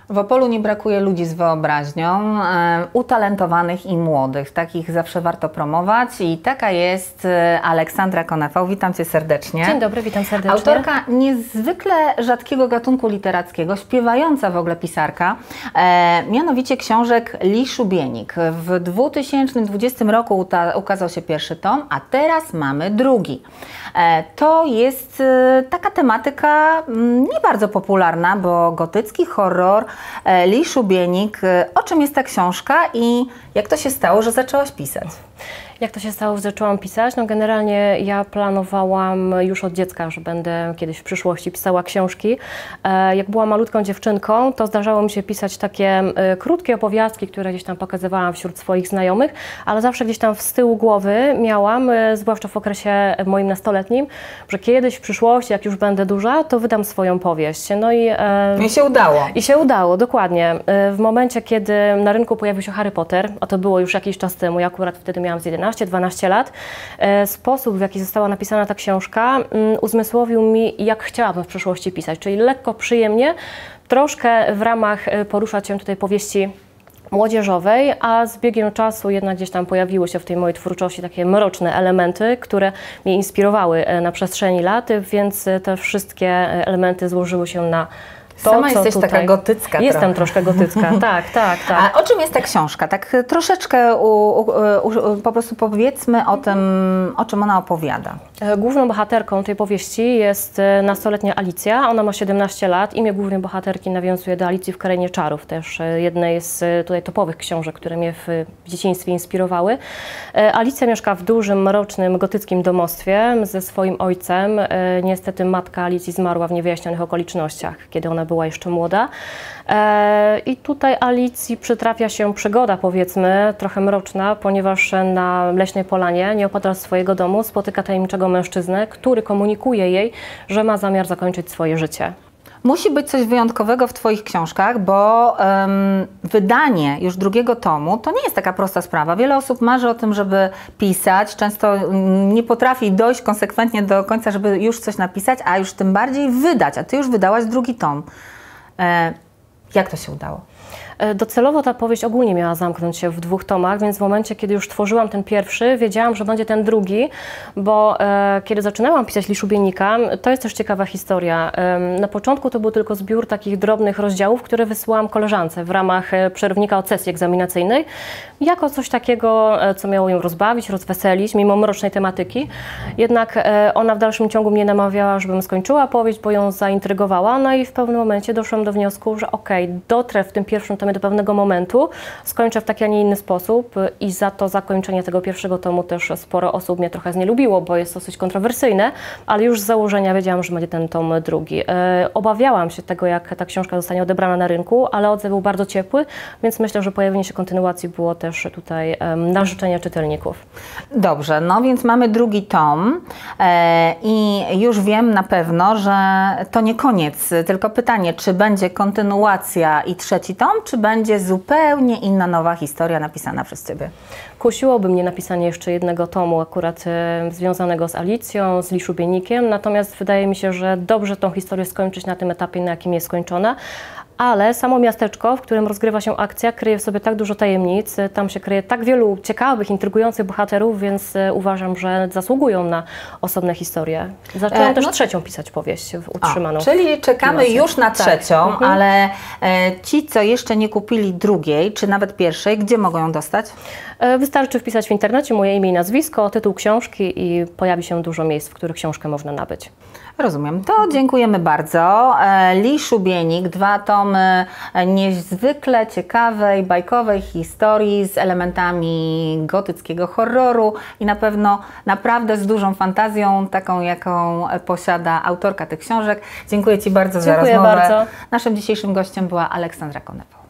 W Opolu nie brakuje ludzi z wyobraźnią, utalentowanych i młodych. Takich zawsze warto promować i taka jest Aleksandra Konefał. Witam Cię serdecznie. Dzień dobry, witam serdecznie. Autorka niezwykle rzadkiego gatunku literackiego, śpiewająca w ogóle pisarka, mianowicie książek Li Szubienik. W 2020 roku ukazał się pierwszy tom, a teraz mamy drugi. To jest taka tematyka nie bardzo popularna, bo gotycki horror, Li Szubienik. O czym jest ta książka i jak to się stało, że zaczęłaś pisać? Jak to się stało, że zaczęłam pisać? No generalnie ja planowałam już od dziecka, że będę kiedyś w przyszłości pisała książki. Jak byłam malutką dziewczynką, to zdarzało mi się pisać takie krótkie opowiastki, które gdzieś tam pokazywałam wśród swoich znajomych, ale zawsze gdzieś tam z tyłu głowy miałam, zwłaszcza w okresie moim nastoletnim, że kiedyś w przyszłości, jak już będę duża, to wydam swoją powieść. No i się udało. I się udało, dokładnie. W momencie, kiedy na rynku pojawił się Harry Potter, a to było już jakiś czas temu, ja akurat wtedy miałam z 11-12 lat, sposób, w jaki została napisana ta książka, uzmysłowił mi, jak chciałabym w przyszłości pisać, czyli lekko, przyjemnie, troszkę w ramach poruszać się tutaj powieści młodzieżowej, a z biegiem czasu jednak gdzieś tam pojawiły się w tej mojej twórczości takie mroczne elementy, które mnie inspirowały na przestrzeni lat, więc te wszystkie elementy złożyły się na to, Sama jesteś tutaj. taka gotycka. Jestem troszkę gotycka, tak. A o czym jest ta książka? Tak troszeczkę po prostu powiedzmy o tym, o czym ona opowiada. Główną bohaterką tej powieści jest nastoletnia Alicja. Ona ma 17 lat. Imię głównej bohaterki nawiązuje do Alicji w Krainie Czarów, też jednej z tutaj topowych książek, które mnie w dzieciństwie inspirowały. Alicja mieszka w dużym, mrocznym, gotyckim domostwie ze swoim ojcem. Niestety matka Alicji zmarła w niewyjaśnionych okolicznościach, kiedy ona była jeszcze młoda. I tutaj Alicji przytrafia się przygoda, powiedzmy, trochę mroczna, ponieważ na Leśnej Polanie, nieopodal swojego domu, spotyka tajemniczego mężczyznę, który komunikuje jej, że ma zamiar zakończyć swoje życie. Musi być coś wyjątkowego w Twoich książkach, bo wydanie już drugiego tomu to nie jest taka prosta sprawa. Wiele osób marzy o tym, żeby pisać, często nie potrafi dojść konsekwentnie do końca, żeby już coś napisać, a już tym bardziej wydać, a Ty już wydałaś drugi tom. Jak to się udało? Docelowo ta powieść ogólnie miała zamknąć się w 2 tomach, więc w momencie, kiedy już tworzyłam ten pierwszy, wiedziałam, że będzie ten drugi, bo kiedy zaczynałam pisać Li Szubienika, to jest też ciekawa historia. Na początku to był tylko zbiór takich drobnych rozdziałów, które wysyłałam koleżance w ramach przerwnika od sesji egzaminacyjnej, jako coś takiego, co miało ją rozbawić, rozweselić, mimo mrocznej tematyki. Jednak ona w dalszym ciągu mnie namawiała, żebym skończyła powieść, bo ją zaintrygowała, no i w pewnym momencie doszłam do wniosku, że dotrę w tym pierwszym tomie do pewnego momentu, skończę w taki, a nie inny sposób i za to zakończenie tego pierwszego tomu też sporo osób mnie trochę znielubiło, bo jest dosyć kontrowersyjne, ale już z założenia wiedziałam, że będzie ten tom drugi. Obawiałam się tego, jak ta książka zostanie odebrana na rynku, ale odzew był bardzo ciepły, więc myślę, że pojawienie się kontynuacji było też tutaj na życzenie czytelników. Dobrze, no więc mamy drugi tom i już wiem na pewno, że to nie koniec, tylko pytanie, czy będzie kontynuacja i trzeci tom, czy będzie zupełnie inna, nowa historia napisana przez Ciebie? Kusiłoby mnie napisanie jeszcze jednego tomu, akurat związanego z Alicją, z Li Szubienikiem, natomiast wydaje mi się, że dobrze tą historię skończyć na tym etapie, na jakim jest skończona. Ale samo miasteczko, w którym rozgrywa się akcja, kryje w sobie tak dużo tajemnic, tam się kryje tak wielu ciekawych, intrygujących bohaterów, więc uważam, że zasługują na osobne historie. Zaczęłam też trzecią pisać powieść utrzymaną. Czyli czekamy już na trzecią, ale ci, co jeszcze nie kupili drugiej, czy nawet pierwszej, gdzie mogą ją dostać? Wystarczy wpisać w internecie moje imię i nazwisko, tytuł książki i pojawi się dużo miejsc, w których książkę można nabyć. Rozumiem. To dziękujemy bardzo. Li Szubienik, 2 tomy niezwykle ciekawej, bajkowej historii z elementami gotyckiego horroru i na pewno naprawdę z dużą fantazją, taką jaką posiada autorka tych książek. Dziękuję Ci bardzo za rozmowę. Dziękuję bardzo. Naszym dzisiejszym gościem była Aleksandra Konefał.